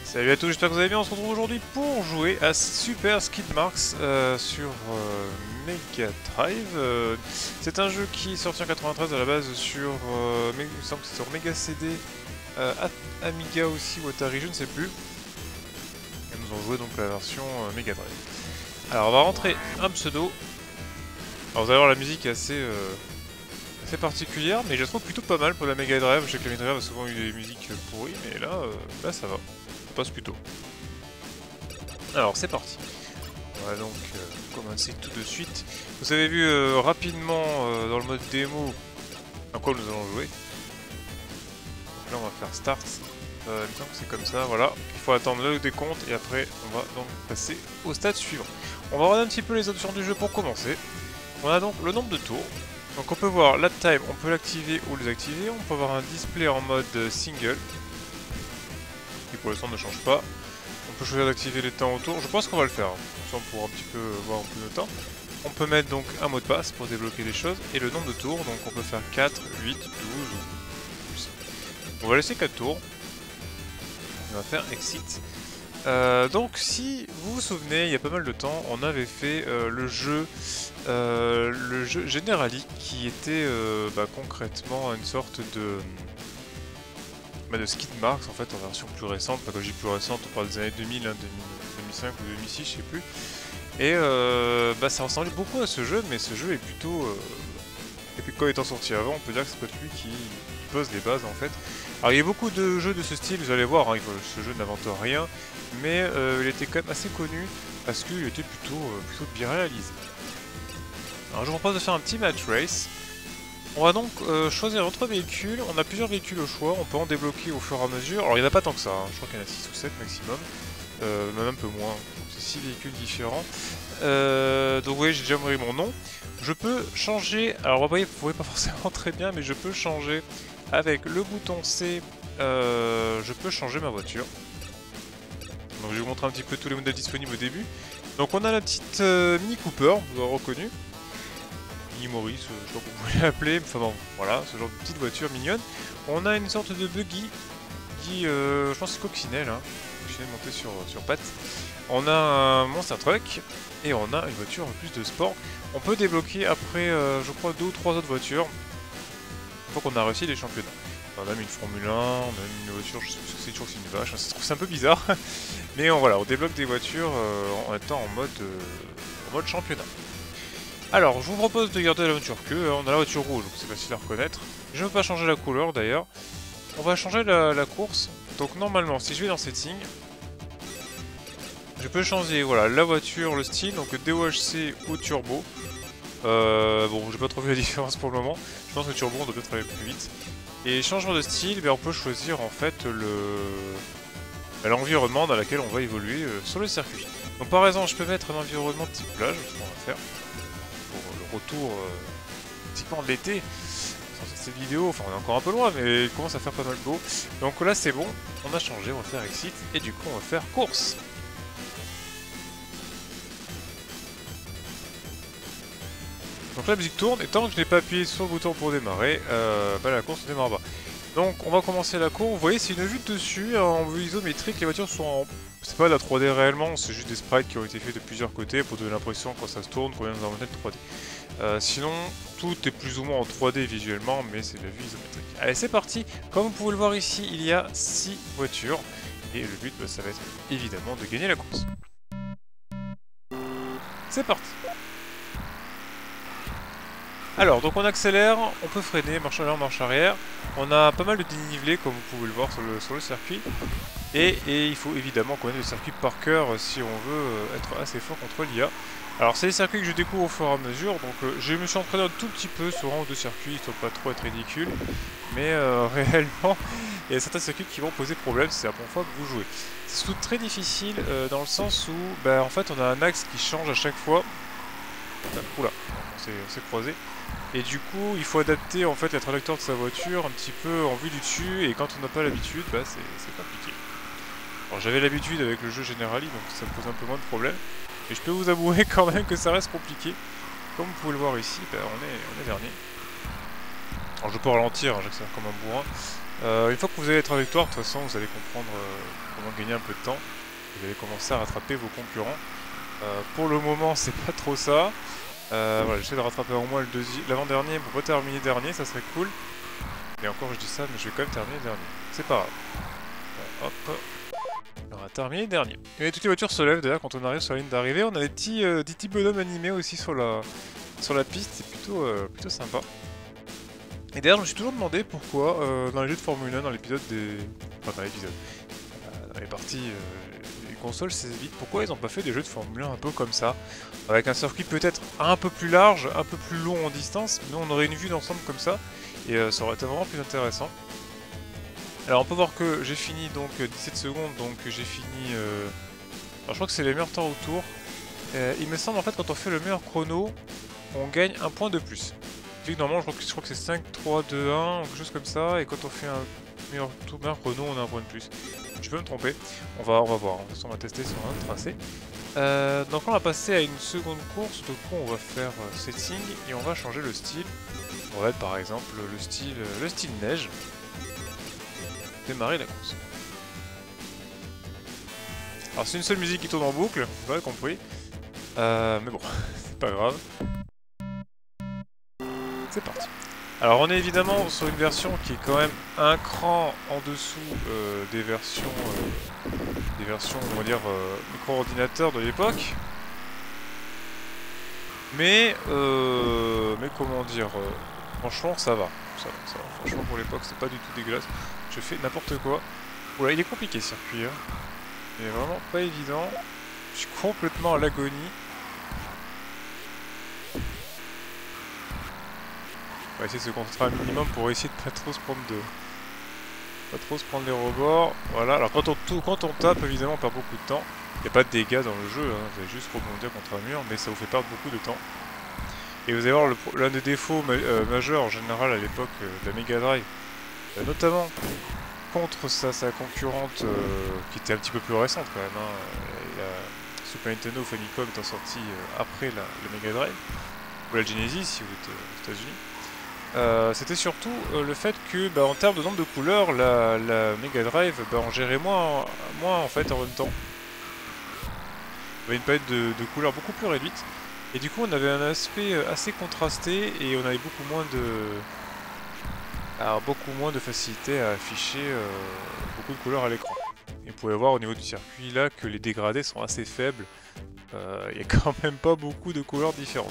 Salut à tous, j'espère que vous allez bien. On se retrouve aujourd'hui pour jouer à Super Skid Marks sur Mega Drive. C'est un jeu qui est sorti en 93 à la base sur, il me semble que c'est sur Mega CD, Amiga aussi ou Atari, je ne sais plus. Et nous avons joué donc la version Mega Drive. Alors on va rentrer un pseudo. Alors vous allez voir, la musique est assez particulière, mais je la trouve plutôt pas mal pour la Mega Drive. Je sais que la Mega Drive a souvent eu des musiques pourries, mais là ça va. Passe plutôt. Alors c'est parti. On va donc commencer tout de suite. Vous avez vu rapidement dans le mode démo à quoi nous allons jouer. Donc là on va faire start. Il me semble que c'est comme ça, voilà. Il faut attendre le décompte et après on va donc passer au stade suivant. On va regarder un petit peu les options du jeu pour commencer. On a donc le nombre de tours. Donc on peut voir la time, on peut l'activer ou le désactiver. On peut avoir un display en mode single, qui pour l'instant ne change pas. On peut choisir d'activer les temps autour, je pense qu'on va le faire, comme ça on pourra un petit peu voir un peu le temps. On peut mettre donc un mot de passe pour débloquer les choses, et le nombre de tours, donc on peut faire 4, 8, 12 ou plus. On va laisser 4 tours, on va faire exit. Donc si vous vous souvenez, il y a pas mal de temps, on avait fait le jeu Generali, qui était concrètement une sorte de Skid Marks en fait en version plus récente. Enfin, quand je dis plus récente, on parle des années 2000, hein, 2005 ou 2006, je sais plus. Et ça ressemblait beaucoup à ce jeu, mais ce jeu est plutôt... Et puis quand étant sorti avant, on peut dire que c'est peut-être lui qui pose les bases en fait. Alors il y a beaucoup de jeux de ce style, vous allez voir, hein, ce jeu n'invente rien, mais il était quand même assez connu parce qu'il était plutôt bien réalisé. Alors je vous propose de faire un petit match race. On va donc choisir notre véhicule. On a plusieurs véhicules au choix, on peut en débloquer au fur et à mesure. Alors il n'y en a pas tant que ça, hein. Je crois qu'il y en a 6 ou 7 maximum, même un peu moins, c'est 6 véhicules différents. Donc vous voyez, j'ai déjà mis mon nom. Je peux changer, alors vous voyez pas forcément très bien, mais je peux changer avec le bouton C, je peux changer ma voiture. Donc je vais vous montrer un petit peu tous les modèles disponibles au début. Donc on a la petite Mini Cooper, vous avez reconnu. Mini Maurice, je sais pas comment vous voulez l'appeler, enfin bon, voilà, ce genre de petite voiture mignonne. On a une sorte de buggy, qui, je pense c'est coccinelle, hein, coccinelle montée sur pattes. On a un Monster Truck, et on a une voiture en plus de sport. On peut débloquer après, je crois, 2 ou 3 autres voitures, une fois qu'on a réussi les championnats. On a même une Formule 1, on a même une voiture, je sais plus c'est toujours c'est une vache, c'est un peu bizarre. Mais voilà, on débloque des voitures en étant en mode championnat. Alors, je vous propose de garder la voiture queue, on a la voiture rouge, donc c'est facile à reconnaître. Je ne veux pas changer la couleur d'ailleurs. On va changer la course. Donc normalement, si je vais dans Settings, je peux changer voilà, la voiture, le style, donc DOHC ou Turbo. Bon, j'ai pas trop vu la différence pour le moment. Je pense que Turbo, on doit peut-être aller plus vite. Et changement de style, on peut choisir en fait l'environnement dans lequel on va évoluer sur le circuit. Donc par exemple, je peux mettre un environnement de type plage, c'est ce qu'on va faire. Pour le retour typiquement de l'été, sur cette vidéo, enfin on est encore un peu loin, mais il commence à faire pas mal beau. Donc là c'est bon, on a changé, on va faire exit, et du coup on va faire course. Donc la musique tourne, et tant que je n'ai pas appuyé sur le bouton pour démarrer, la course ne démarre pas. Donc on va commencer la course, vous voyez c'est une vue de dessus, en vue isométrique, les voitures sont en... C'est pas de la 3D réellement, c'est juste des sprites qui ont été faits de plusieurs côtés pour donner l'impression quand ça se tourne qu'on vient dans un modèle 3D. Sinon, tout est plus ou moins en 3D visuellement, mais c'est de la vue isométrique. Allez c'est parti, comme vous pouvez le voir ici, il y a 6 voitures, et le but ça va être évidemment de gagner la course. C'est parti. Alors, donc on accélère, on peut freiner, marche arrière, marche arrière. On a pas mal de dénivelé, comme vous pouvez le voir sur le circuit. Et il faut évidemment connaître le circuit par cœur si on veut être assez fort contre l'IA. Alors, c'est des circuits que je découvre au fur et à mesure. Donc, je me suis entraîné un tout petit peu sur un ou deux circuits, histoire de pas trop être ridicule. Mais réellement, il y a certains circuits qui vont poser problème, c'est la première fois que vous jouez. C'est surtout très difficile dans le sens où, en fait, on a un axe qui change à chaque fois. Oula, on s'est croisé. Et du coup, il faut adapter en fait la trajectoire de sa voiture un petit peu en vue du dessus, et quand on n'a pas l'habitude, c'est compliqué. Alors j'avais l'habitude avec le jeu Generali, donc ça me pose un peu moins de problèmes. Et je peux vous avouer quand même que ça reste compliqué. Comme vous pouvez le voir ici, on est dernier. Alors je peux ralentir, hein, j'accélère comme un bourrin. Une fois que vous avez la trajectoire, de toute façon, vous allez comprendre comment gagner un peu de temps. Vous allez commencer à rattraper vos concurrents. Pour le moment, c'est pas trop ça. Voilà, j'essaie de rattraper au moins l'avant-dernier pour pas terminer dernier, ça serait cool. Et encore, je dis ça, mais je vais quand même terminer dernier. C'est pas grave. Hop. On va terminer dernier. Et toutes les voitures se lèvent d'ailleurs quand on arrive sur la ligne d'arrivée. On a des petits bonhommes animés aussi sur la piste, c'est plutôt sympa. Et d'ailleurs, je me suis toujours demandé pourquoi dans les jeux de Formule 1, dans l'épisode des. Enfin, dans l'épisode. Dans les parties les consoles 16 bits, pourquoi ils n'ont pas fait des jeux de Formule 1 un peu comme ça, avec un circuit peut-être un peu plus large, un peu plus long en distance, mais on aurait une vue d'ensemble comme ça, et ça aurait été vraiment plus intéressant. Alors on peut voir que j'ai fini donc 17 secondes, donc j'ai fini... Alors je crois que c'est les meilleurs temps au tour. Il me semble en fait quand on fait le meilleur chrono, on gagne un point de plus. Normalement je crois que c'est 5, 3, 2, 1, quelque chose comme ça, et quand on fait un meilleur chrono, on a un point de plus. Je peux me tromper, on va voir, de toute façon on va tester sur un autre tracé. Donc là on va passer à une seconde course, donc on va faire setting et on va changer le style. On va être par exemple le style neige. Démarrer la course. Alors c'est une seule musique qui tourne en boucle, vous avez compris. Mais bon, c'est pas grave. C'est parti. Alors on est évidemment sur une version qui est quand même un cran en dessous des versions on va dire micro-ordinateurs de l'époque. Mais comment dire, franchement ça va. Ça va. Franchement pour l'époque c'est pas du tout dégueulasse. Je fais n'importe quoi. Oula, il est compliqué ce circuit, hein. Il est vraiment pas évident. Je suis complètement à l'agonie. On va essayer de se concentrer un minimum pour essayer de pas trop se prendre les rebords. Voilà, alors quand on tape, évidemment, on perd beaucoup de temps. Il n'y a pas de dégâts dans le jeu, hein. Vous allez juste rebondir contre un mur, mais ça vous fait perdre beaucoup de temps. Et vous allez voir l'un des défauts majeurs en général à l'époque de la Mega Drive, notamment contre sa concurrente qui était un petit peu plus récente quand même, hein. La Super Nintendo Famicom étant sortie après la Mega Drive, ou la Genesis si vous êtes aux États-Unis. C'était surtout le fait que, en termes de nombre de couleurs, la Mega Drive, on gérait moins en fait en même temps. On avait une palette de couleurs beaucoup plus réduite, et du coup on avait un aspect assez contrasté et on avait beaucoup moins de facilité à afficher beaucoup de couleurs à l'écran. Et vous pouvez voir au niveau du circuit là que les dégradés sont assez faibles. Il n'y a quand même pas beaucoup de couleurs différentes.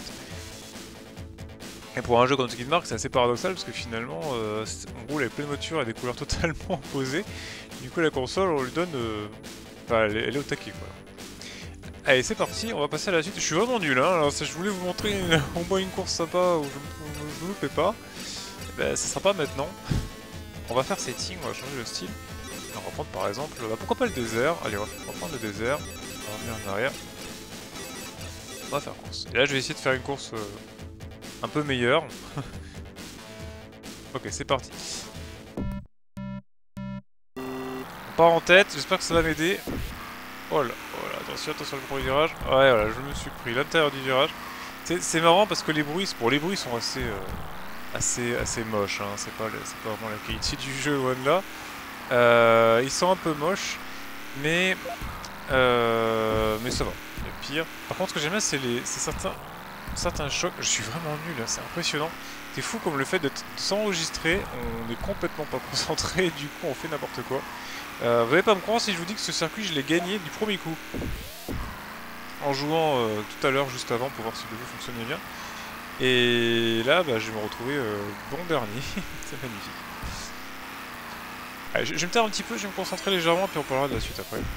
Et pour un jeu comme Skid Mark, c'est assez paradoxal parce que finalement on roule avec plein de voitures et des couleurs totalement opposées. Du coup la console on lui donne... elle est au taquet quoi. Allez c'est parti, on va passer à la suite. Je suis vraiment nul hein, alors si je voulais vous montrer au moins une course sympa où je ne me loupais pas. Ça sera pas maintenant. On va faire setting, on va changer le style. On va prendre par exemple, pourquoi pas le désert. Allez on va prendre le désert, on va revenir en arrière. On va faire course. Et là je vais essayer de faire une course un peu meilleure. Ok c'est parti. On part en tête, j'espère que ça va m'aider. Oh là, attention le premier virage. Ouais voilà, je me suis pris l'intérieur du virage. C'est marrant parce que les bruits sont assez moches, hein. C'est pas vraiment la qualité du jeu loin de là. Ils sont un peu moches, mais ça va, il y a pire. Par contre ce que j'aime bien c'est certains chocs, je suis vraiment nul, hein. C'est impressionnant. C'est fou comme le fait de s'enregistrer, on est complètement pas concentré, du coup on fait n'importe quoi. Vous n'allez pas me croire si je vous dis que ce circuit je l'ai gagné du premier coup. En jouant tout à l'heure juste avant pour voir si le jeu fonctionnait bien. Et là je vais me retrouver bon dernier, c'est magnifique. Allez, je vais me taire un petit peu, je vais me concentrer légèrement puis on parlera de la suite après.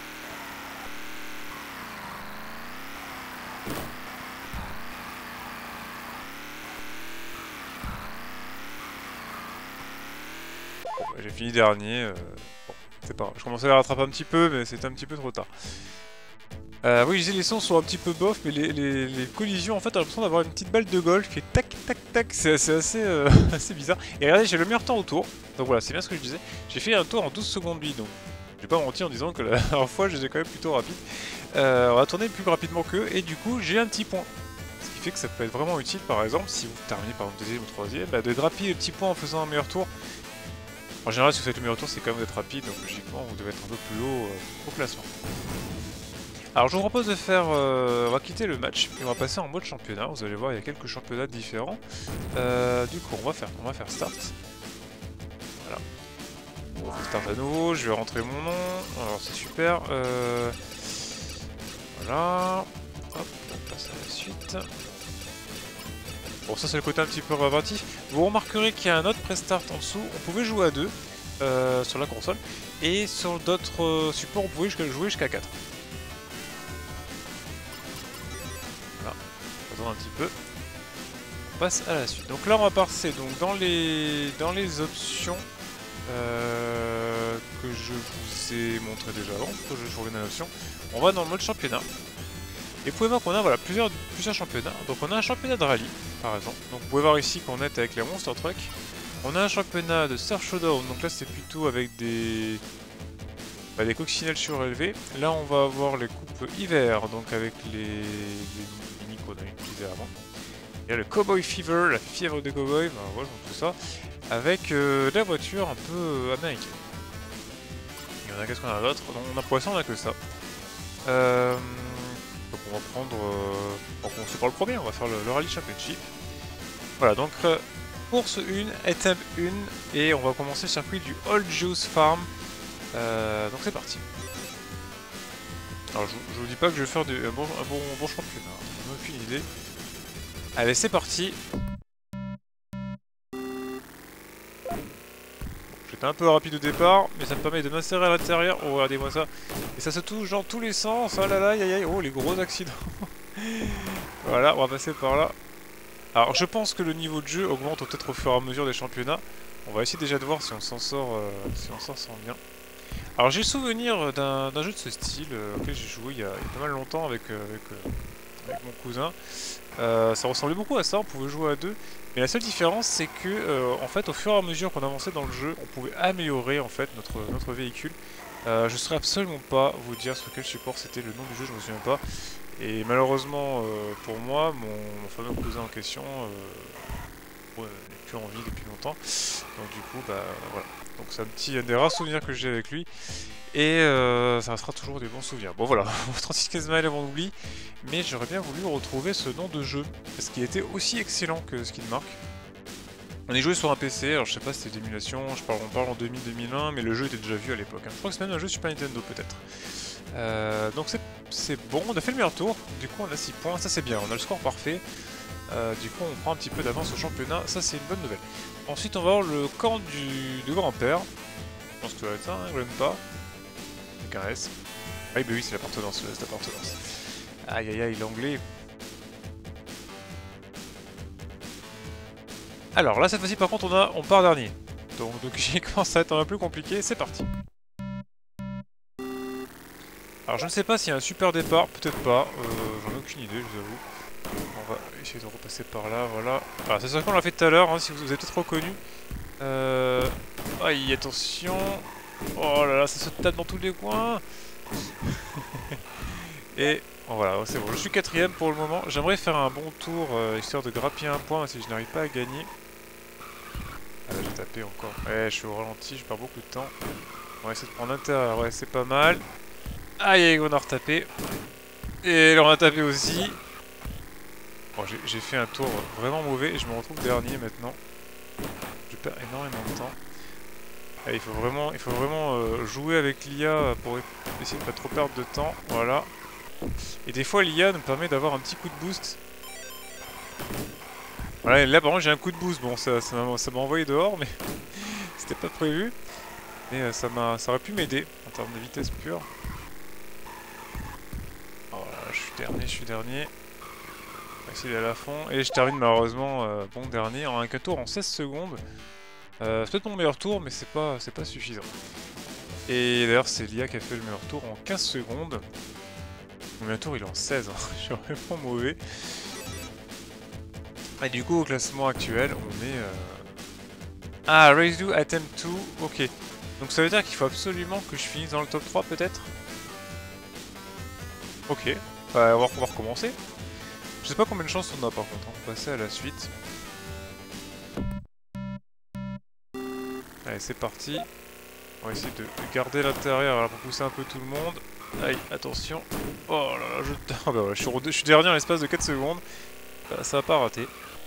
J'ai fini dernier, bon, c'est pas grave. Je commençais à rattraper un petit peu, mais c'était un petit peu trop tard. Oui, je disais les sons sont un petit peu bof, mais les collisions, en fait, on a l'impression d'avoir une petite balle de golf qui est tac, tac, tac, c'est assez, assez bizarre. Et regardez, j'ai le meilleur temps au tour, donc voilà, c'est bien ce que je disais. J'ai fait un tour en 12 secondes 8, donc je vais pas mentir en disant que la dernière fois, j'étais quand même plutôt rapide. On va tourner plus rapidement qu'eux, et du coup, j'ai un petit point. Ce qui fait que ça peut être vraiment utile, par exemple, si vous terminez par exemple 2e ou 3e, bah, de grappiller les petits points en faisant un meilleur tour. En général, si vous faites le meilleur tour, c'est quand même d'être rapide, donc logiquement, vous devez être un peu plus haut au classement. Alors, je vous propose de faire... on va quitter le match, et on va passer en mode championnat. Vous allez voir, il y a quelques championnats différents. Du coup, on va faire start. Voilà. On fait start à nouveau, je vais rentrer mon nom. Alors, c'est super. Voilà. Hop, on passe à la suite. Bon, ça c'est le côté un petit peu rébarbatif. Vous remarquerez qu'il y a un autre prestart en dessous. On pouvait jouer à 2 sur la console. Et sur d'autres supports, on pouvait jouer jusqu'à 4. Voilà, on attend un petit peu. On passe à la suite. Donc là, on va passer donc, dans les options que je vous ai montré déjà avant. Je reviens à l'option. On va dans le mode championnat. Et vous pouvez voir qu'on a voilà, plusieurs championnats. Donc on a un championnat de rallye, par exemple. Donc vous pouvez voir ici qu'on est avec les Monster Truck. On a un championnat de Surf Showdown. Donc là c'est plutôt avec des coccinelles surélevées. Là on va avoir les coupes hiver, donc avec les mini qu'on a utilisés avant. Il y a le Cowboy Fever, la fièvre des cowboys, ben, voilà, tout ça. Avec la voiture un peu américaine. Il y en a, qu'est-ce qu'on a d'autre? On a pour l'instant on a que ça. Donc on va prendre... donc on se prend le premier, on va faire le Rally Championship. Voilà, donc course 1, étape 1, et on va commencer le circuit du Old Juice Farm. Donc c'est parti. Alors je vous dis pas que je vais faire un bon championnat, j'en ai aucune idée. Allez, c'est parti. J'étais un peu rapide au départ, mais ça me permet de m'insérer à l'intérieur. Oh, regardez-moi ça. Et ça se touche dans tous les sens. Oh là là, aïe aïe. Oh, les gros accidents. Voilà, on va passer par là. Alors, je pense que le niveau de jeu augmente peut-être au fur et à mesure des championnats. On va essayer déjà de voir si on s'en sort, sans bien. Alors, j'ai le souvenir d'un jeu de ce style auquel j'ai joué il y a pas mal longtemps avec mon cousin. Ça ressemblait beaucoup à ça, on pouvait jouer à 2. Mais la seule différence, c'est que, en fait, au fur et à mesure qu'on avançait dans le jeu, on pouvait améliorer en fait notre véhicule. Je ne saurais absolument pas vous dire sur quel support c'était le nom du jeu, je ne me souviens pas. Et malheureusement pour moi, mon fameux cousin en question n'est plus en vie depuis longtemps. Donc du coup, bah voilà. Donc c'est un des rares souvenirs que j'ai avec lui. Et ça restera toujours des bons souvenirs. Bon voilà, 36 miles avant l'oubli. Mais j'aurais bien voulu retrouver ce nom de jeu. Parce qu'il était aussi excellent que Skidmark. On est joué sur un PC, alors je sais pas si c'était d'émulation, on parle en 2000-2001, mais le jeu était déjà vu à l'époque. Je crois que c'est même un jeu Super Nintendo peut-être. Donc c'est bon, on a fait le meilleur tour, du coup on a 6 points, ça c'est bien, on a le score parfait. Du coup on prend un petit peu d'avance au championnat, ça c'est une bonne nouvelle. Ensuite on va avoir le camp du grand-père. Je pense que ça va être ça, hein, pas. Avec un S. Ah oui, bah oui c'est l'appartenance, c'est l'appartenance. Aïe aïe aïe, l'anglais. Alors là cette fois-ci par contre on part dernier. Donc j'ai commencé à être un peu plus compliqué, c'est parti. Alors je ne sais pas s'il y a un super départ, peut-être pas, j'en ai aucune idée je vous avoue. On va essayer de repasser par là, voilà. Alors c'est ça qu'on l'a fait tout à l'heure, hein, si vous avez peut-être reconnu. Aïe, attention. Oh là là, ça se tape dans tous les coins. Et bon, voilà, c'est bon, je suis 4ème pour le moment. J'aimerais faire un bon tour, histoire de grappiller un point si je n'arrive pas à gagner. Ah là j'ai tapé encore. Ouais, je suis au ralenti, je perds beaucoup de temps. On va essayer de prendre l'intérieur, ouais c'est pas mal. Aïe, on a retapé. Et là on a tapé aussi. Bon, j'ai fait un tour vraiment mauvais et je me retrouve dernier maintenant. Je perds énormément de temps. Ah, il faut vraiment jouer avec l'IA pour essayer de pas trop perdre de temps. Voilà. Et des fois l'IA nous permet d'avoir un petit coup de boost. Voilà, là par contre j'ai un coup de boost. Bon, ça m'a envoyé dehors, mais c'était pas prévu. Mais ça aurait pu m'aider en termes de vitesse pure. Voilà, je suis dernier. On va essayer d'aller à fond. Et je termine malheureusement bon dernier en un tour en 16 secondes. C'est peut-être mon meilleur tour, mais c'est pas suffisant. Et d'ailleurs c'est l'IA qui a fait le meilleur tour en 15 secondes. Mon meilleur tour il est en 16, hein. Je suis vraiment mauvais. Et du coup au classement actuel on est... Ah, Race Do Attempt 2, ok. Donc ça veut dire qu'il faut absolument que je finisse dans le top 3 peut-être. Ok, bah, on va recommencer. Je sais pas combien de chances on a par contre, on va passer à la suite. Allez, c'est parti. On va essayer de garder l'intérieur pour pousser un peu tout le monde. Aïe, attention. Oh là là, ah bah voilà, je suis dernier en l'espace de 4 secondes. Ça va pas rater.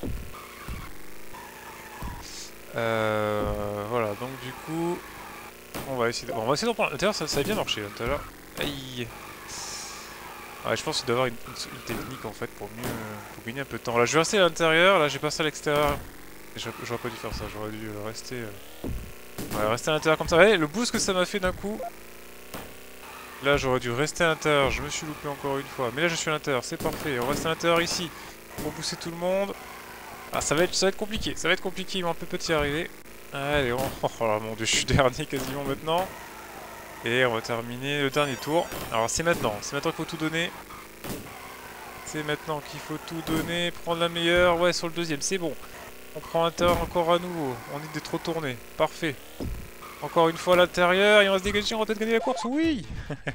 Voilà, donc du coup... On va essayer d'en prendre l'intérieur, ça a bien marché là, tout à l'heure. Aïe. Ouais, je pense qu'il doit y avoir une technique en fait pour mieux pour gagner un peu de temps. Là, je vais rester à l'intérieur, là j'ai passé à l'extérieur. J'aurais pas dû faire ça, j'aurais dû rester... Ouais, rester à l'intérieur comme ça. Allez, le boost que ça m'a fait d'un coup. Là, j'aurais dû rester à l'intérieur, je me suis loupé encore une fois. Mais là, je suis à l'intérieur, c'est parfait. On reste à l'intérieur ici pour pousser tout le monde. Ah, ça va être compliqué, ça va être compliqué, il va un peu y arriver. Allez, oh là, mon dieu, je suis dernier quasiment maintenant. Et on va terminer le dernier tour. Alors, c'est maintenant qu'il faut tout donner. C'est maintenant qu'il faut tout donner, prendre la meilleure. Ouais, sur le deuxième, c'est bon. On prend l'intérieur encore à nouveau. On est trop tourné. Parfait. Encore une fois à l'intérieur. Il va se dégager. On va peut-être gagner la course. Oui.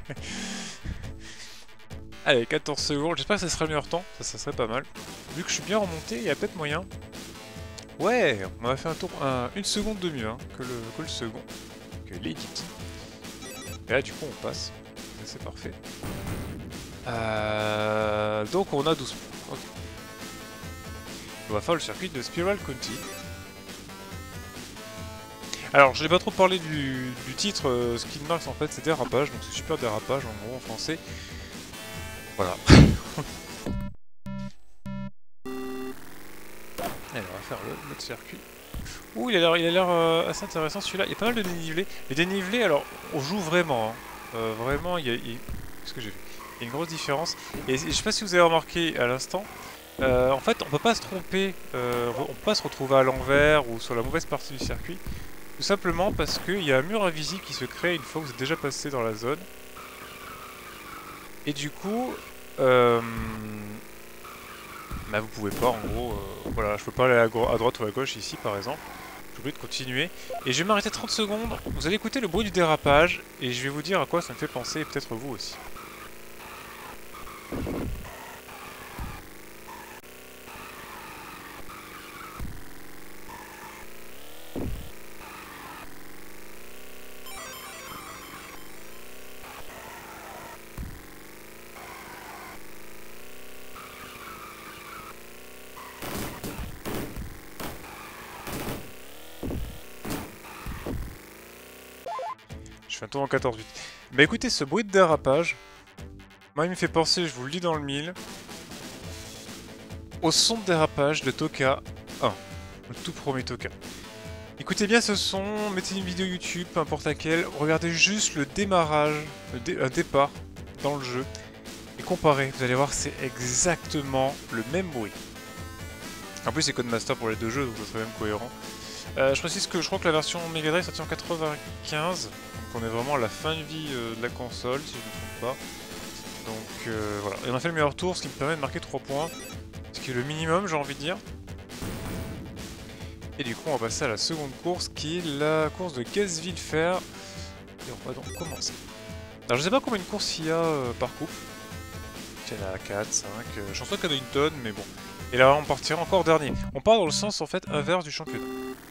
Allez, 14 secondes. J'espère que ça sera le meilleur temps. Ça serait pas mal. Vu que je suis bien remonté, il y a peut-être moyen. Ouais, on a fait un tour. Une seconde de mieux que le second. Que l'édite. Et là, du coup, on passe. C'est parfait. Donc, on a 12 points. Ok. On va faire le circuit de Spiral County. Alors, je n'ai pas trop parlé du titre. Skid Marks, en fait, c'est dérapage. Donc, c'est super dérapage, en gros, en français. Voilà. Allez, on va faire le mode circuit. Ouh, il a l'air assez intéressant celui-là. Il y a pas mal de dénivelés. Les dénivelés, alors, on joue vraiment. Hein. Vraiment, qu'est-ce que j'ai fait? Il y a une grosse différence. Et je sais pas si vous avez remarqué à l'instant. En fait, on peut pas se tromper. On peut pas se retrouver à l'envers ou sur la mauvaise partie du circuit. Tout simplement parce qu'il y a un mur invisible qui se crée une fois que vous êtes déjà passé dans la zone. Et du coup... bah vous pouvez pas en gros, voilà, je peux pas aller à droite ou à gauche ici par exemple. Je suis obligé de continuer. Et je vais m'arrêter 30 secondes, vous allez écouter le bruit du dérapage et je vais vous dire à quoi ça me fait penser et peut-être vous aussi. Je fais un tour en 14-8. Bah écoutez, ce bruit de dérapage, moi il me fait penser, je vous le dis dans le mille, au son de dérapage de Toka 1, le tout premier Toka. Écoutez bien ce son, mettez une vidéo YouTube, peu importe laquelle, regardez juste le démarrage, un départ dans le jeu, et comparez, vous allez voir c'est exactement le même bruit. En plus c'est Codemaster pour les deux jeux, donc ça serait même cohérent. Je précise que je crois que la version Mega Drive est sortie en 95, donc on est vraiment à la fin de vie de la console, si je ne me trompe pas. Donc voilà, et on a fait le meilleur tour, ce qui me permet de marquer 3 points, ce qui est le minimum j'ai envie de dire. Et du coup on va passer à la seconde course, qui est la course de Gazeville Fair, et on va donc commencer. Alors je sais pas combien de courses il y a par couple, il y en a 4, 5, je pense pas qu'il y en a une tonne, mais bon. Et là on partira encore dernier, on part dans le sens en fait inverse du championnat.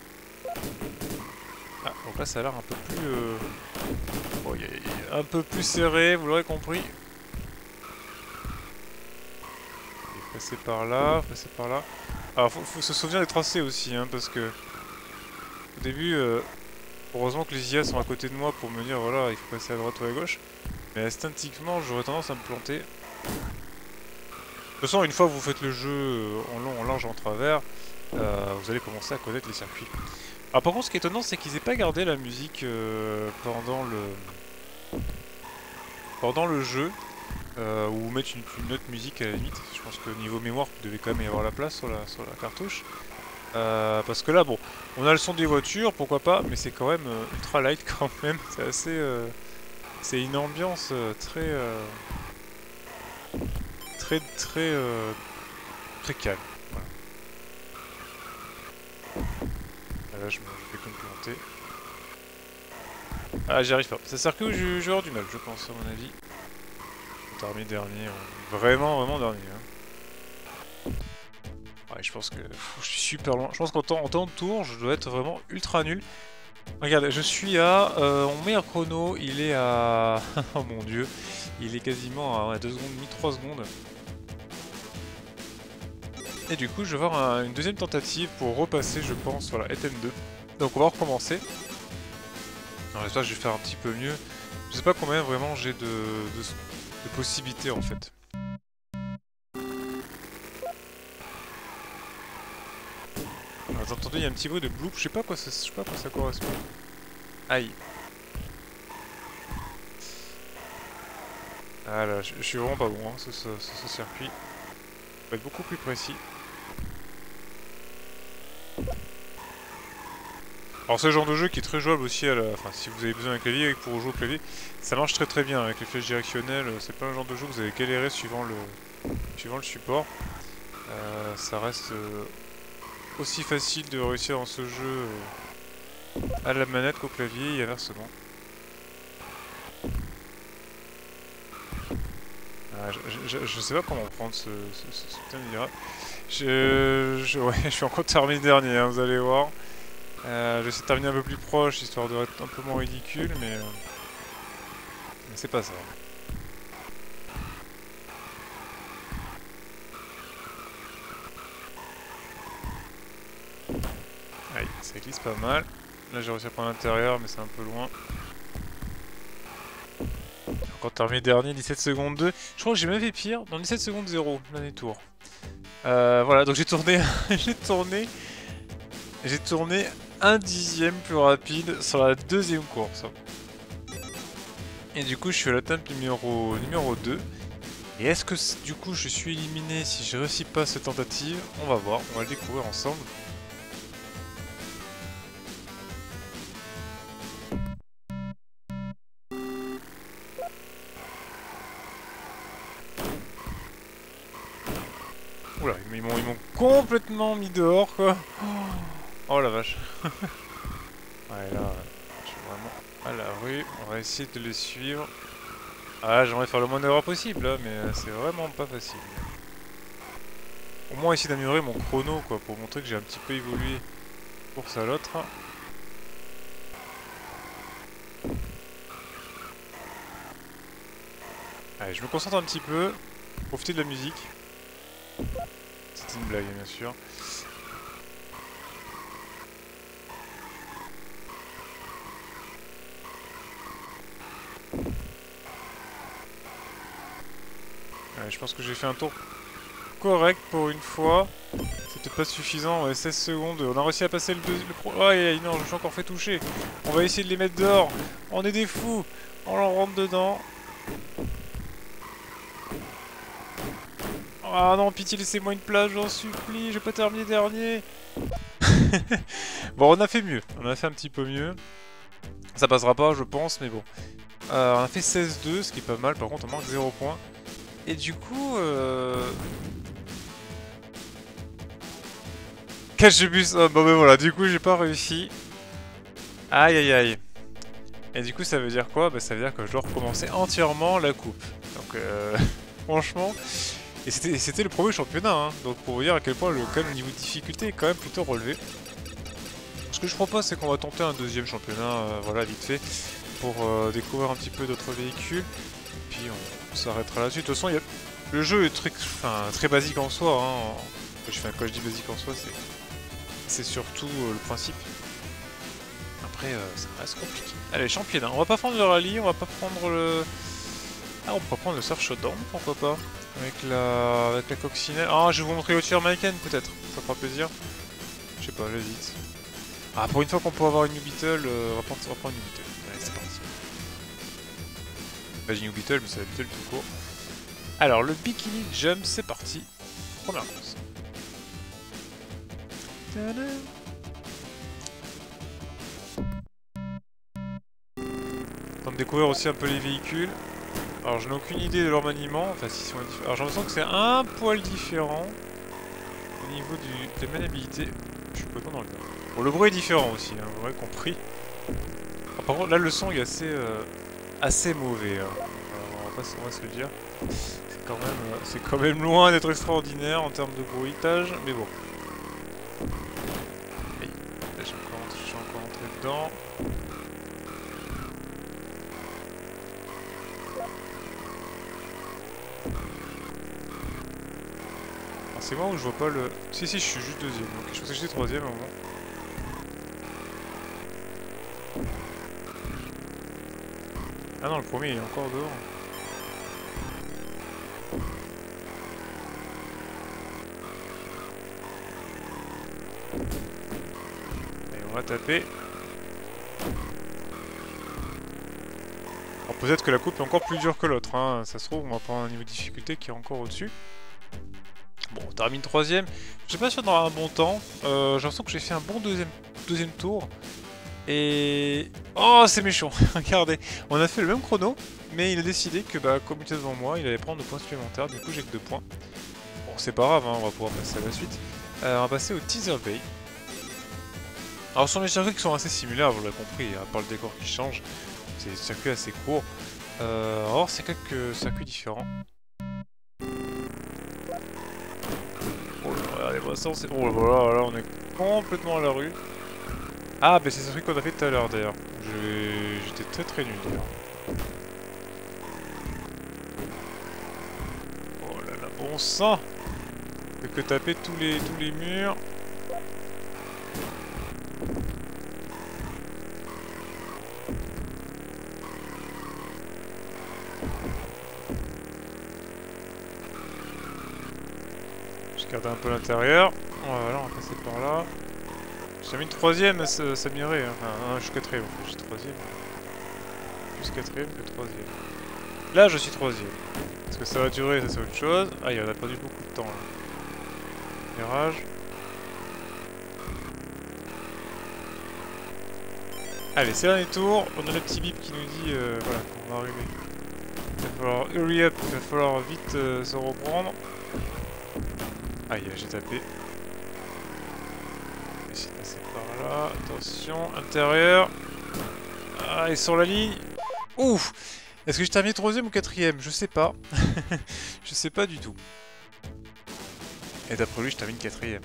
Ah, donc là ça a l'air un peu plus... Bon, un peu plus serré, vous l'aurez compris. Et passer par là, passer par là. Alors faut se souvenir des tracés aussi, hein, parce que... Au début, heureusement que les IA sont à côté de moi pour me dire, voilà, il faut passer à droite ou à gauche. Mais instinctivement, j'aurais tendance à me planter. De toute façon, une fois que vous faites le jeu en long, en large, en travers, vous allez commencer à connaître les circuits. Alors par contre, ce qui est étonnant, c'est qu'ils n'aient pas gardé la musique pendant le jeu, ou mettre une autre musique à la limite. Je pense que niveau mémoire, il devait quand même y avoir la place sur la cartouche. Parce que là, bon, on a le son des voitures, pourquoi pas, mais c'est quand même ultra light quand même. C'est assez, c'est une ambiance très calme. Voilà. Là, je fais que me planter. Ah, j'y arrive pas. Ça sert que je vais avoir du mal, je pense, à mon avis. Je vais terminer dernier. Vraiment dernier. Hein. Ouais, je pense que je suis super loin. Je pense qu'en temps de tour, je dois être vraiment ultra nul. Regarde, je suis à... mon meilleur chrono, il est à... oh mon dieu. Il est quasiment à 2 secondes, 3 secondes. Et du coup, je vais avoir une deuxième tentative pour repasser, je pense, voilà, FM2. Donc on va recommencer. Alors j'espère que je vais faire un petit peu mieux. Je sais pas combien vraiment j'ai de possibilités en fait. Alors, vous entendez, il y a un petit bruit de bloop, je sais pas à quoi ça correspond. Aïe. Ah là, je suis vraiment pas bon, hein, ce circuit. Il va être beaucoup plus précis. Alors c'est le genre de jeu qui est très jouable aussi à la... Enfin, si vous avez besoin d'un clavier pour jouer au clavier, ça marche très bien avec les flèches directionnelles. C'est pas le genre de jeu que vous allez galérer suivant le support. Ça reste aussi facile de réussir dans ce jeu à la manette qu'au clavier et inversement. Ah, je sais pas comment prendre ce putain de virage. Ouais, je suis encore terminé dernier, hein, vous allez voir. Je vais essayer de terminer un peu plus proche, histoire d'être un peu moins ridicule, mais c'est pas ça. Aïe, ça glisse pas mal. Là j'ai réussi à prendre l'intérieur, mais c'est un peu loin. J'ai encore terminé dernier, 17 secondes 2. Je crois que j'ai même fait pire, dans 17 secondes 0, l'année tour. Voilà, donc j'ai tourné, j'ai tourné un dixième plus rapide sur la deuxième course. Et du coup je suis à l'atteinte numéro 2. Et est-ce que du coup je suis éliminé si je réussis pas cette tentative? On va voir, on va le découvrir ensemble. Oula, ils m'ont complètement mis dehors quoi. Oh la vache. Ouais là, je suis vraiment à la rue, on va essayer de les suivre. Ah, j'aimerais faire le moins d'erreurs possible là, mais c'est vraiment pas facile. Au moins essayer d'améliorer mon chrono quoi, pour montrer que j'ai un petit peu évolué d'une course à l'autre. Allez, je me concentre un petit peu, profiter de la musique. C'est une blague bien sûr. Ouais, je pense que j'ai fait un tour correct pour une fois. C'est peut-être pas suffisant, ouais, 16 secondes. On a réussi à passer le pro... Oh, aïe, non, je me suis encore fait toucher. On va essayer de les mettre dehors. On est des fous. On leur rentre dedans. Ah non, pitié, laissez-moi une place, j'en supplie. Je vais pas terminer dernier. Bon, on a fait mieux. On a fait un petit peu mieux. Ça passera pas, je pense, mais bon. On a fait 16-2, ce qui est pas mal. Par contre, on marque 0 points. Et du coup... Cache de bus. Oh, bon ben voilà, du coup, j'ai pas réussi. Aïe aïe aïe. Et du coup, ça veut dire quoi? Bah, ça veut dire que je dois recommencer entièrement la coupe. Donc, franchement... Et c'était le premier championnat, hein. Donc pour vous dire à quel point quand même, le niveau de difficulté est quand même plutôt relevé. Ce que je propose, c'est qu'on va tenter un deuxième championnat, voilà, vite fait, pour découvrir un petit peu d'autres véhicules. Et puis on s'arrêtera là-dessus. De toute façon, le jeu est très basique en soi, hein. Quand je dis basique en soi, c'est surtout le principe. Après, ça reste compliqué. Allez, championnat. On va pas prendre le rallye, on va pas prendre le... Ah, on pourrait prendre le Surf Showdown, pourquoi pas. Avec la coccinelle. Ah, je vais vous montrer le tir American peut-être. Ça fera plaisir. Je sais pas, j'hésite. Ah, pour une fois qu'on peut avoir une New Beetle, on va prendre une New Beetle. Allez, c'est parti. Pas une New Beetle, mais c'est la Beetle tout court. Alors, le Bikini Jump, c'est parti. Première course. On va découvrir aussi un peu les véhicules. Alors, je n'ai aucune idée de leur maniement. Enfin, s'ils sont différents. Alors, j'ai l'impression que c'est un poil différent au niveau de la maniabilité. Je suis pas dans le cas. Bon, le bruit est différent aussi, hein, vous aurez compris. Alors, par contre, là, le son est assez mauvais. Hein. Alors, on va se le dire. C'est quand même loin d'être extraordinaire en termes de bruitage, mais bon. Aïe, là, je suis encore entré dedans. C'est moi où je vois pas le... Si, je suis juste deuxième, donc je pensais que j'étais troisième à un moment. Ah non, le premier il est encore dehors. Et on va taper. Alors peut-être que la coupe est encore plus dure que l'autre, hein. Ça se trouve, on va prendre un niveau de difficulté qui est encore au-dessus. Bon, on termine troisième. Je sais pas si on aura un bon temps. J'ai l'impression que j'ai fait un bon deuxième tour. Et... Oh, c'est méchant. Regardez, on a fait le même chrono, mais il a décidé que, bah, comme il était devant moi, il allait prendre 2 points supplémentaires. Du coup, j'ai que 2 points. Bon, c'est pas grave, hein, on va pouvoir passer à la suite. On va passer au Teaser Bay. Alors, ce sont des circuits qui sont assez similaires, vous l'avez compris, à part le décor qui change. C'est des circuits assez courts. Alors, c'est quelques circuits différents. Oh là, regardez-moi ça, c'est... Oh là, là, on est complètement à la rue. Ah, bah c'est ce truc qu'on a fait tout à l'heure d'ailleurs. J'étais très nul d'ailleurs. Oh là là, bon sang! Fait que taper tous les murs. Je garde un peu l'intérieur. Voilà, on va passer par là. J'ai mis une troisième, ça m'irait. Hein. Enfin, je suis quatrième en fait, je suis troisième. Plus quatrième que troisième. Là, je suis troisième. Est-ce que ça va durer, ça c'est autre chose. Ah, on a perdu beaucoup de temps là. Virage. Allez, c'est dernier tour. On a le petit bip qui nous dit voilà, qu'on va arriver. Il va falloir hurry up, il va falloir vite se reprendre. Aïe, j'ai tapé. Essayer de passer par là. Attention, intérieur. Ah, et sur la ligne. Ouf! Est-ce que je termine troisième ou quatrième? Je sais pas. Je sais pas du tout. Et d'après lui, je termine quatrième.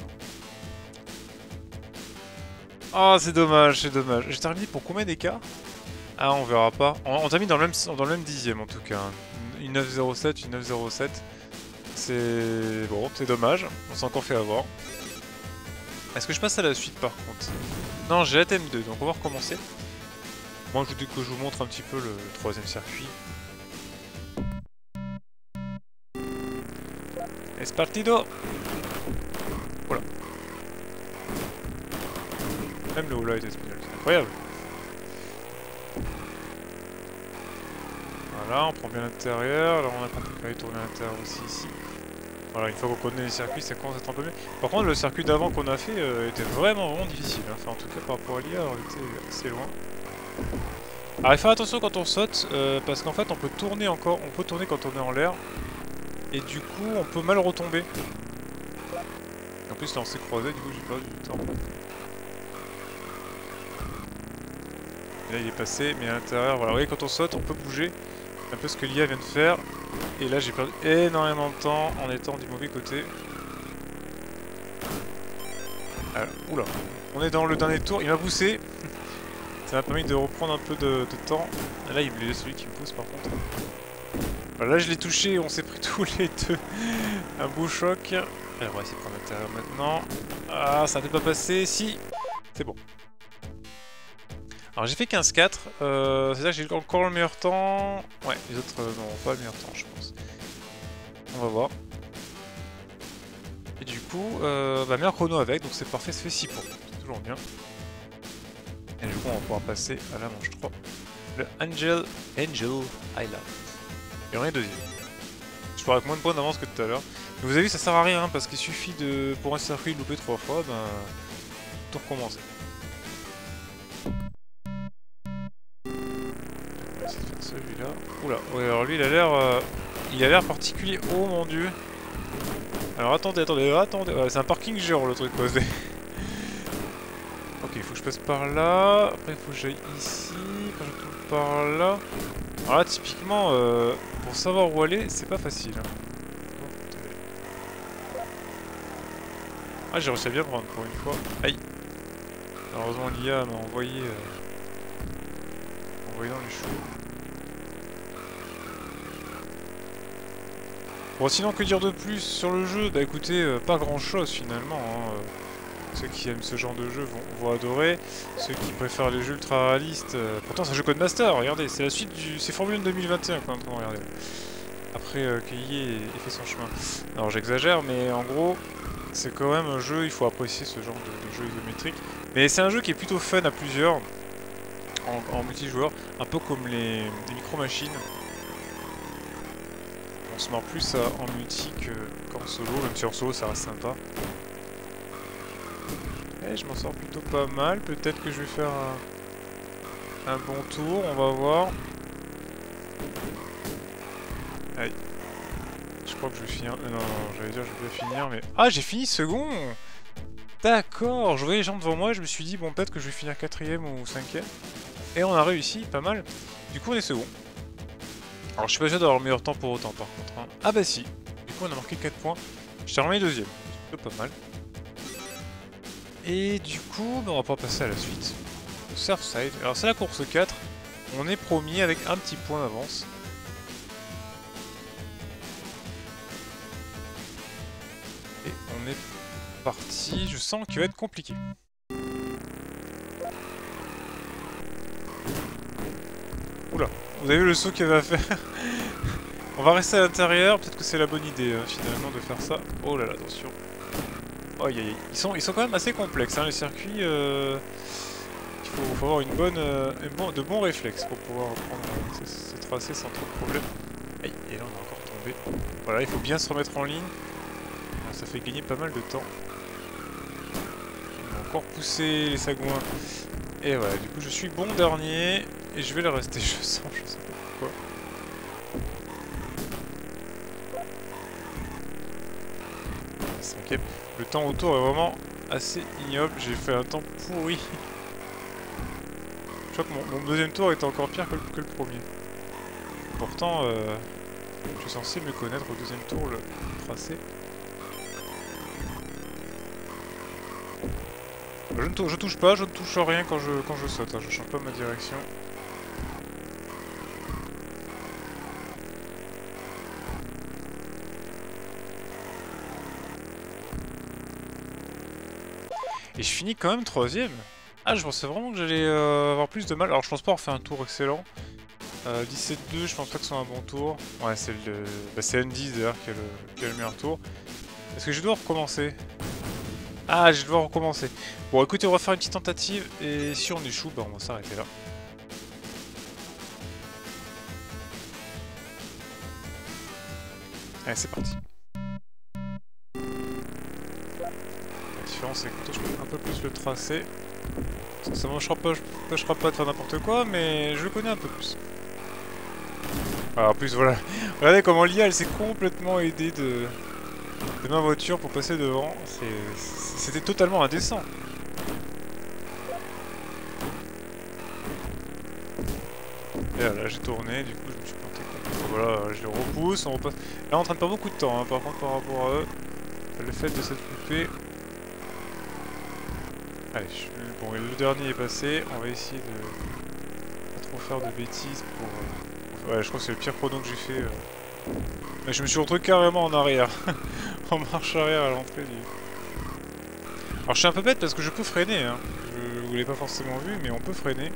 Oh, c'est dommage, c'est dommage. J'ai terminé pour combien d'écart? Ah, on verra pas. On termine dans le même dixième en tout cas. Une 9,07, une 9,07. C'est... Bon, c'est dommage. On s'est encore fait avoir. Est-ce que je passe à la suite par contre? Non, j'ai la TM2, donc on va recommencer. Moi, je dis que je vous montre un petit peu le troisième circuit. Es partido! Voilà. Même le haut-là est espagnol, c'est incroyable. Voilà, on prend bien l'intérieur. Alors on a compris qu'il fallait tourner à l'intérieur aussi ici. Voilà, une fois qu'on connaît les circuits, ça commence à être un peu mieux. Par contre, le circuit d'avant qu'on a fait était vraiment difficile. Hein. Enfin, en tout cas, par rapport à l'IA, on était assez loin. Alors, il faut faire attention quand on saute, parce qu'en fait, on peut tourner encore. On peut tourner quand on est en l'air. Et du coup, on peut mal retomber. Et en plus, là, on s'est croisé, du coup, j'ai perdu du temps. Et là, il est passé, mais à l'intérieur, voilà. Vous voyez, quand on saute, on peut bouger. Un peu ce que l'IA vient de faire. Et là j'ai perdu énormément de temps en étant du mauvais côté. Alors, oula, on est dans le dernier tour, il m'a poussé. Ça m'a permis de reprendre un peu de temps. Et là il est celui qui me pousse par contre. Voilà, là je l'ai touché, on s'est pris tous les deux un beau choc. Alors on va essayer de prendre l'intérieur maintenant. Ah, ça n'a pas passé, si. C'est bon. Alors j'ai fait 15-4, c'est ça que j'ai encore le meilleur temps. Ouais, les autres n'auront pas le meilleur temps je pense. On va voir. Et du coup, bah meilleur chrono avec, donc c'est parfait, ça fait 6 points, c'est toujours bien. Et du coup on va pouvoir passer à la manche 3. Le Angel Island. Et on est deuxième. Je pars avec moins de points d'avance que tout à l'heure. Mais vous avez vu ça sert à rien, hein, parce qu'il suffit de, pour un circuit de louper 3 fois, ben, tout recommencer. Celui-là. Oula, ouais, alors lui il a l'air particulier. Oh mon dieu. Alors attendez, ouais, c'est un parking géant le truc posé. Ok, il faut que je passe par là. Après, il faut que j'aille ici. Quand je tourne par là. Alors là, typiquement, pour savoir où aller, c'est pas facile. Hein. Ah, j'ai réussi à bien prendre pour une fois. Aïe. Malheureusement, l'IA m'a envoyé dans les choux. Bon, sinon, que dire de plus sur le jeu? Bah écoutez, pas grand chose finalement. Hein. Ceux qui aiment ce genre de jeu vont adorer. Ceux qui préfèrent les jeux ultra réalistes... Pourtant c'est un jeu Codemaster, regardez, c'est la suite du... C'est Formule 1 2021 quand on regarde. Après qu'EA ait fait son chemin. Alors j'exagère, mais en gros, c'est quand même un jeu, il faut apprécier ce genre de jeu isométrique. Mais c'est un jeu qui est plutôt fun à plusieurs, en multijoueur, un peu comme les micro-machines. On se marre plus en multi qu'en solo, même si en solo ça reste sympa. Et je m'en sors plutôt pas mal, peut-être que je vais faire un bon tour, on va voir. Aïe. Je crois que je vais finir... non, j'allais dire je vais finir, mais... Ah, j'ai fini second! D'accord, je voyais les gens devant moi, je me suis dit, bon, peut-être que je vais finir 4ème ou 5ème. Et on a réussi, pas mal. Du coup, on est second. Alors, je suis pas sûr d'avoir le meilleur temps pour autant, par contre. Hein. Ah bah si. Du coup, on a marqué 4 points. Je terminé deuxième. C'est pas mal. Et du coup, bah, on va pouvoir passer à la suite. Le Surfside. Alors, c'est la course 4. On est premier avec un petit point d'avance. Et on est parti. Je sens qu'il va être compliqué. Oula, vous avez vu le saut qu'il va faire. On va rester à l'intérieur. Peut-être que c'est la bonne idée, finalement, de faire ça. Oh là là, attention. Oh, aïe, aïe. Ils sont quand même assez complexes, hein, les circuits. Il faut avoir de bons réflexes pour pouvoir prendre ce tracé sans trop de problèmes. Aïe, et là on est encore tombé. Voilà, il faut bien se remettre en ligne. Ça fait gagner pas mal de temps. On va encore pousser les sagouins. Et voilà, du coup je suis bon dernier. Et je vais le rester, je sais pas pourquoi. Cinquième. Le temps autour est vraiment assez ignoble. J'ai fait un temps pourri. Je crois que mon deuxième tour était encore pire que le premier. Pourtant, je suis censé me connaître au deuxième tour le tracé. Je touche pas, je ne touche rien quand je saute. Hein. Je change pas ma direction. Et je finis quand même troisième. Ah, je pensais vraiment que j'allais avoir plus de mal. Alors, je pense pas avoir fait un tour excellent. 17-2, je pense pas que ce soit un bon tour. Ouais, c'est le... Bah, c'est Andy d'ailleurs qui a le meilleur tour. Est-ce que je dois recommencer? Ah, je vais devoir recommencer. Bon, écoutez, on va faire une petite tentative. Et si on échoue, bah, on va s'arrêter là. Allez, c'est parti. La différence, c'est que je connais un peu plus le tracé. Ça m'empêchera pas de faire n'importe quoi, mais je le connais un peu plus. Alors, en plus, voilà. Regardez comment l'IA, elle s'est complètement aidée de ma voiture pour passer devant. C'était totalement indécent. Et là, j'ai tourné, du coup, je me suis planté complètement. Voilà, je les repousse, on repasse. Là, on traîne pas beaucoup de temps, hein, par contre, par rapport à eux. Le fait de cette poupée. Allez, bon, le dernier est passé. On va essayer de pas trop faire de bêtises pour... Ouais, je crois que c'est le pire chrono que j'ai fait. Mais je me suis retrouvé carrément en arrière. En marche arrière à l'entrée du... Alors je suis un peu bête parce que je peux freiner, hein. Je l'ai pas forcément vu, mais on peut freiner.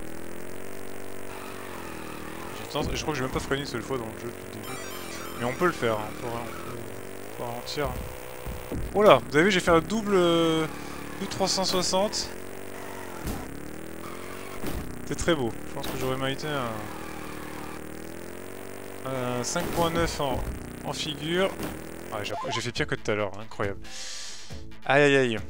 Je crois que j'ai même pas freiné une seule fois dans le jeu depuis le début. Mais on peut le faire, hein. On peut ralentir. Oh là, vous avez vu, j'ai fait un double 360. C'est très beau. Je pense que j'aurais mérité un 5.9 en figure. Ah, j'ai fait pire que tout à l'heure, hein, incroyable. Aïe aïe aïe.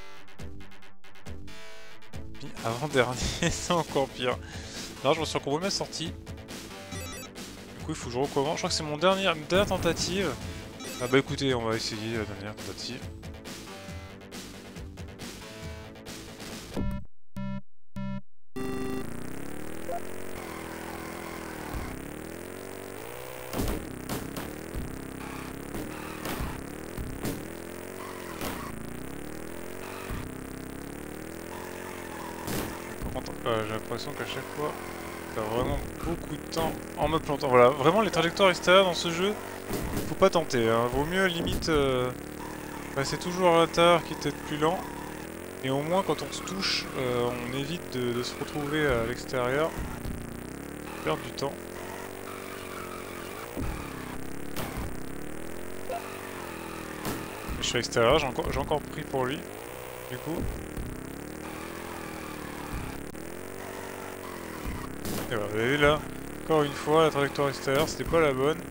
Avant-dernier, c'est encore pire. Non, je me suis encore même sorti. Du coup, il faut que je recommence. Je crois que c'est ma dernière tentative. Ah bah écoutez, on va essayer la dernière tentative. j'ai l'impression qu'à chaque fois, je perds vraiment beaucoup de temps en me plantant. Voilà, vraiment les trajectoires extérieures dans ce jeu, faut pas tenter, hein. Vaut mieux limite passer toujours à l'intérieur qui est peut-être plus lent. Et au moins quand on se touche, on évite de se retrouver à l'extérieur, perdre du temps. Je suis à l'extérieur, j'ai encore pris pour lui, du coup. Et voilà, vous avez vu là, encore une fois, la trajectoire extérieure, c'était pas la bonne.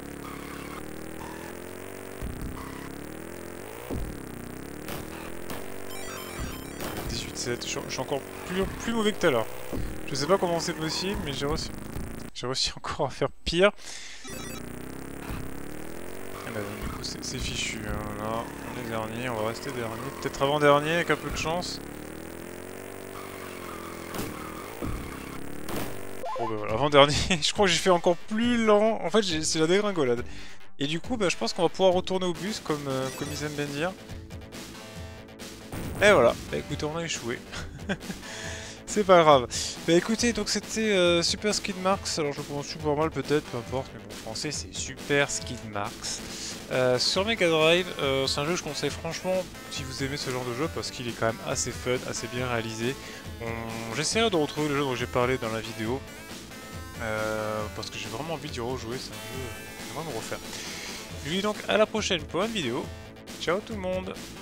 Je suis encore plus mauvais que tout à l'heure. Je sais pas comment c'est possible, mais j'ai réussi encore à faire pire. Ah bah, du coup, c'est fichu. Hein. Là, on est dernier, on va rester dernier. Peut-être avant-dernier avec un peu de chance. Bon bah voilà, avant-dernier. Je crois que j'ai fait encore plus lent. En fait, c'est la dégringolade. Et du coup, bah, je pense qu'on va pouvoir retourner au bus, comme ils aiment bien dire. Et voilà, bah écoutez, on a échoué. C'est pas grave. Bah écoutez, donc c'était Super Skid Marks. Alors je le prononce super mal peut-être, peu importe, mais bon, en français c'est Super Skid Marks. Sur Mega Drive, c'est un jeu que je conseille franchement si vous aimez ce genre de jeu parce qu'il est quand même assez fun, assez bien réalisé. J'essaierai de retrouver le jeu dont j'ai parlé dans la vidéo parce que j'ai vraiment envie d'y rejouer. C'est un jeu que j'aimerais me refaire. Je vous dis donc à la prochaine pour une vidéo. Ciao tout le monde!